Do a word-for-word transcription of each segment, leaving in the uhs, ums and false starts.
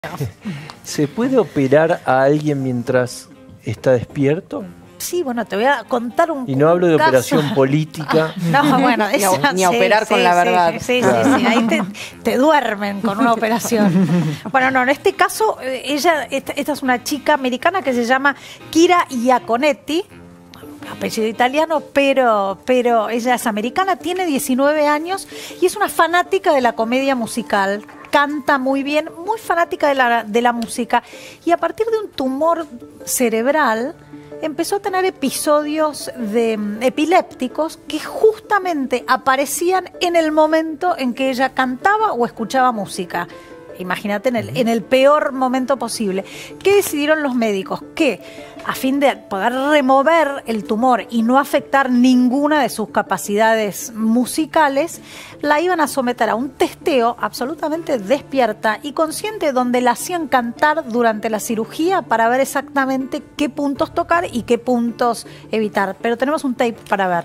¿Se puede operar a alguien mientras está despierto? Sí, bueno, te voy a contar un Y no hablo de caso. operación política. No, bueno, esa, ni a, ni a sí, operar sí, con la sí, verdad. Sí, sí, sí, sí. Ahí te, te duermen con una operación. Bueno, no, en este caso, ella, esta, esta es una chica americana que se llama Kira Iaconetti, apellido italiano, pero, pero ella es americana, tiene diecinueve años y es una fanática de la comedia musical. Canta muy bien, muy fanática de la, de la música. Y a partir de un tumor cerebral empezó a tener episodios de um, epilépticos que justamente aparecían en el momento en que ella cantaba o escuchaba música. Imagínate, en el, en el peor momento posible. ¿Qué decidieron los médicos? Que a fin de poder remover el tumor y no afectar ninguna de sus capacidades musicales, la iban a someter a un testeo absolutamente despierta y consciente, donde la hacían cantar durante la cirugía para ver exactamente qué puntos tocar y qué puntos evitar. Pero tenemos un tape para ver.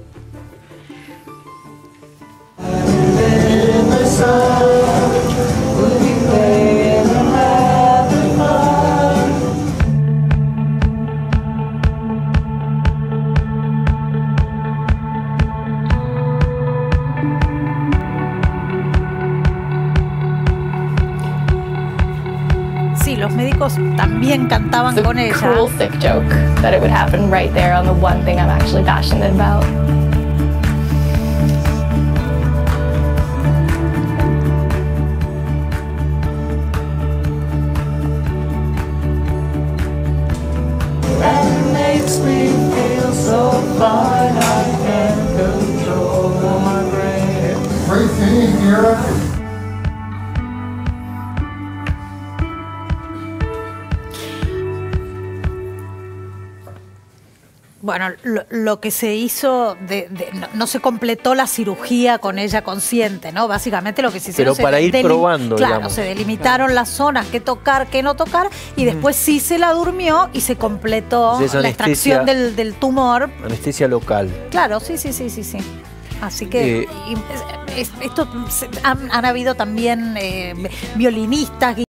Sí, los médicos también cantaban It's a con ella. cruel, sick joke that it would happen right there on the one thing I'm actually passionate about. That makes me feel so fine, I can't control my brain. Great thing here. Bueno, lo, lo que se hizo, de, de, no, no se completó la cirugía con ella consciente, ¿no? Básicamente lo que se hicieron... Pero para se ir probando, Claro, digamos. se delimitaron las zonas, qué tocar, qué no tocar, y después sí se la durmió y se completó Es la anestesia- extracción del, del tumor. Anestesia local. Claro, sí, sí, sí, sí, sí. Así que Eh, y, es- es- esto se- han, han habido también eh, violinistas,